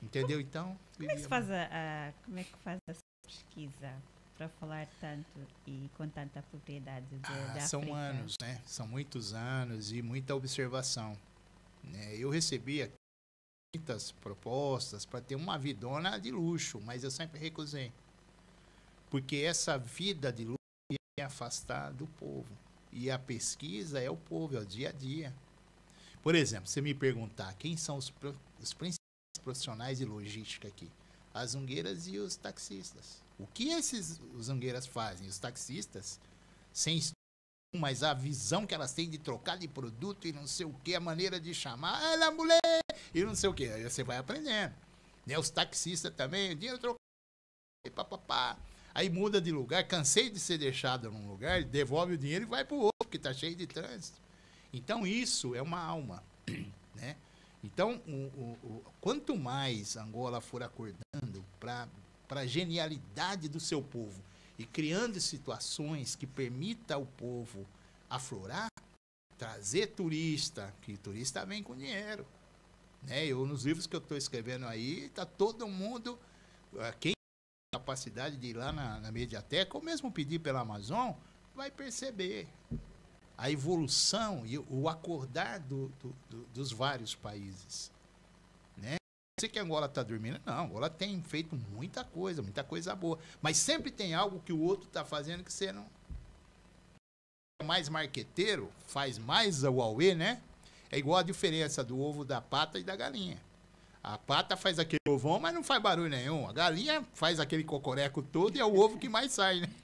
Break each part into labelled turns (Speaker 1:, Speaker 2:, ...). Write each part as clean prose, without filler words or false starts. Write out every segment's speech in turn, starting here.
Speaker 1: Entendeu? Então,
Speaker 2: Como é que se faz como é que faz essa pesquisa para falar tanto e com tanta propriedade da
Speaker 1: são
Speaker 2: África?
Speaker 1: anos, né? São muitos anos e muita observação, né? Eu recebia muitas propostas para ter uma vidona de luxo, mas eu sempre recusei. Porque essa vida de luxo ia me afastar do povo. E a pesquisa é o povo, é o dia a dia. Por exemplo, se me perguntar quem são os principais profissionais de logística aqui, as zungueiras e os taxistas. O que esses zungueiras fazem? Os taxistas, sem estudo, mas a visão que elas têm de trocar de produto e não sei o que, a maneira de chamar, ela mulher, e não sei o que, aí você vai aprendendo. Né? Os taxistas também, o dinheiro trocado, papapá. Aí muda de lugar, cansei de ser deixado num lugar, devolve o dinheiro e vai para o outro, que está cheio de trânsito. Então isso é uma alma, né? Então, quanto mais Angola for acordando para a genialidade do seu povo e criando situações que permita ao povo aflorar, trazer turista, que turista vem com dinheiro. Né? Nos livros que eu estou escrevendo aí, está todo mundo, quem tem capacidade de ir lá na Mediateca, ou mesmo pedir pela Amazon, vai perceber a evolução e o acordar dos vários países. Né? Não sei que Angola está dormindo, não. Angola tem feito muita coisa boa. Mas sempre tem algo que o outro está fazendo que você não... É mais marqueteiro, faz mais o auê, né? É igual a diferença do ovo da pata e da galinha. A pata faz aquele ovão, mas não faz barulho nenhum. A galinha faz aquele cocoreco todo e é o ovo que mais sai, né?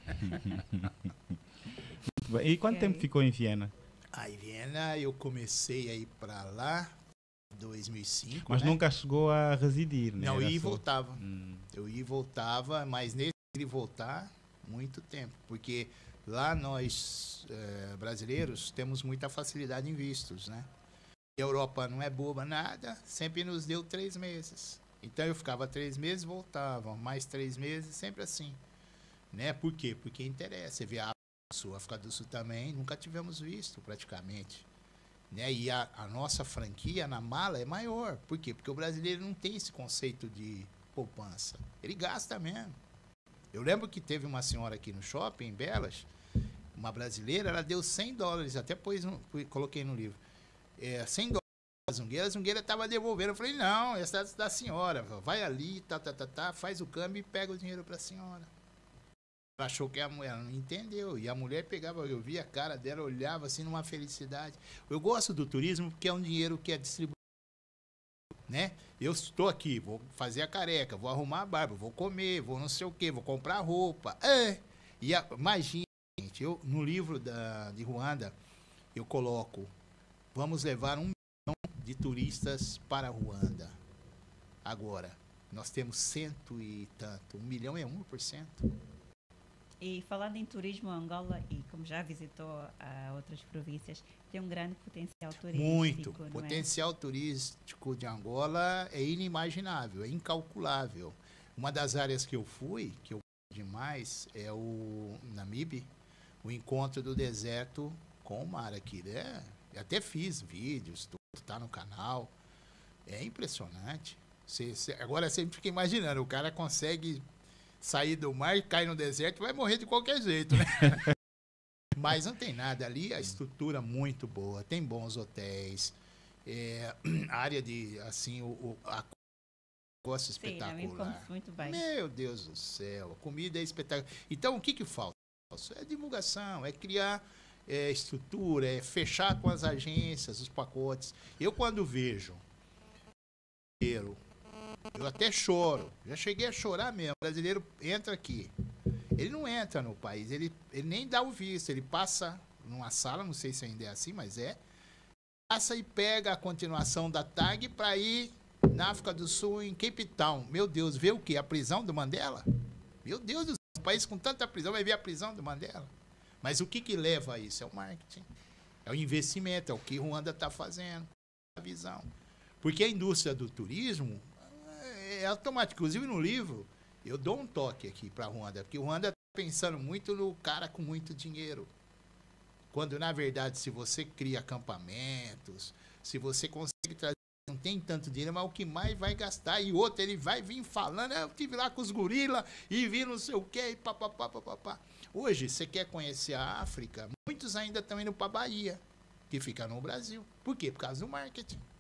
Speaker 3: E quanto tempo ficou em Viena?
Speaker 1: Em Viena eu comecei a ir para lá em 2005.
Speaker 3: Mas
Speaker 1: né?
Speaker 3: nunca chegou a residir, né?
Speaker 1: Não, eu ia e voltava. Eu ia e voltava, mas nesse ir e voltar, muito tempo. Porque lá nós, brasileiros, temos muita facilidade em vistos, né? A Europa não é boba nada, sempre nos deu 3 meses. Então eu ficava 3 meses, voltava, mais 3 meses, sempre assim. Né? Por quê? Porque interessa. Você vê a África do Sul também, nunca tivemos visto praticamente. Né? E a nossa franquia na mala é maior. Por quê? Porque o brasileiro não tem esse conceito de poupança. Ele gasta mesmo. Eu lembro que teve uma senhora aqui no shopping, em Belas, uma brasileira, ela deu $100, até coloquei no livro. $100 a zungueira estava devolvendo. Eu falei, não, essa é da senhora. Vai ali, faz o câmbio e pega o dinheiro para a senhora. Ela achou que a mulher não entendeu. E a mulher pegava, eu via a cara dela, olhava assim numa felicidade. Eu gosto do turismo porque é um dinheiro que é distribuído. Né? Eu estou aqui, vou fazer a careca, vou arrumar a barba, vou comer, vou não sei o que, vou comprar roupa. Imagina, gente, no livro de Ruanda, eu coloco, vamos levar 1 milhão de turistas para Ruanda. Agora, nós temos 100 e tanto, 1 milhão é 1%.
Speaker 2: E falando em turismo, Angola, e como já visitou outras províncias, tem um grande potencial turístico.
Speaker 1: Muito. O potencial turístico de Angola é inimaginável, é incalculável. Uma das áreas que eu fui, que eu gosto demais, é o Namibe, o encontro do deserto com o mar aqui. Né? Eu até fiz vídeos, tudo está no canal. É impressionante. Agora você fica imaginando, o cara consegue sair do mar, cai no deserto, vai morrer de qualquer jeito, né? Mas não tem nada ali, a estrutura muito boa, tem bons hotéis, a área de, assim, a negócio espetacular.
Speaker 2: Sim, muito bem.
Speaker 1: Meu Deus do céu, a comida é espetacular. Então, o que falta? É divulgação, é criar estrutura, é fechar com as agências, os pacotes. Eu, quando vejo eu até choro. Já cheguei a chorar mesmo. O brasileiro entra aqui. Ele não entra no país. Ele nem dá o visto. Ele passa numa sala, não sei se ainda é assim, mas passa e pega a continuação da TAG para ir na África do Sul, em Cape Town. Meu Deus, vê o quê? A prisão do Mandela? Meu Deus do céu, um país com tanta prisão vai ver a prisão do Mandela. Mas o que leva a isso? É o marketing. É o investimento, é o que Ruanda está fazendo. A visão. Porque a indústria do turismo é automático. Inclusive no livro, eu dou um toque aqui para Ruanda, porque Ruanda está pensando muito no cara com muito dinheiro. Quando, na verdade, se você cria acampamentos, se você consegue trazer não tem tanto dinheiro, mas o que mais vai gastar. E outro, ele vai vir falando, eu tive lá com os gorilas e vi não sei o quê, e papapá, papapá. Hoje, você quer conhecer a África? Muitos ainda estão indo para a Bahia, que fica no Brasil. Por quê? Por causa do marketing.